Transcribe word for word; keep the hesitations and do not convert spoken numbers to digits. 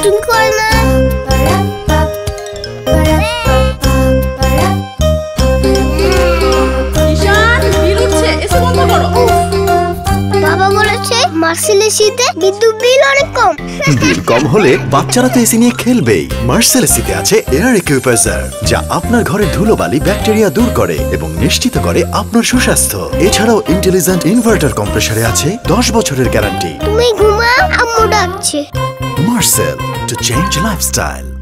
দুষ্টুমি করে না। বাবা বলেছে মার্সেল এসিতে বিদ্যুৎ বিল অনেক কম। বিল কম হলে বাচ্চারা তো এসি নিয়ে খেলবেই। মার্সেল এসিতে আছে এয়ার ইকুইপাইজার, যা আপনার ঘরের ধুলোবালি ব্যাকটেরিয়া দূর করে এবং নিশ্চিত করে আপনার সুস্বাস্থ্য। এছাড়াও ইন্টেলিজেন্ট ইনভার্টার কম্প্রেসারে আছে দশ বছরের গ্যারান্টি। তুমি ঘুমাও, আম্মু ডাকছে। Marcel, to change lifestyle.